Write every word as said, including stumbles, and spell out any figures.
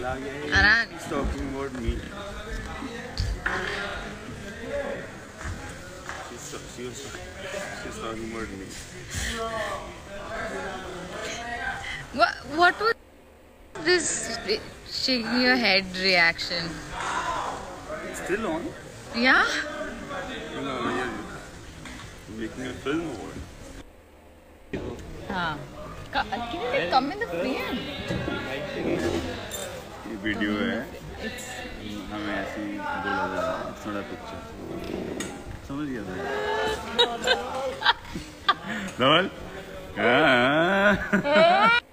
Aran. He's talking about me. She's, she was, she's talking about me. What, what was this shaking your head reaction? Still on? Yeah? No, you're making a film over. हाँ. Can you like come in the frame? ये video है. हमें ऐसे ही बोला जा रहा है. It's not a picture. समझ गया था. धवल? हाँ.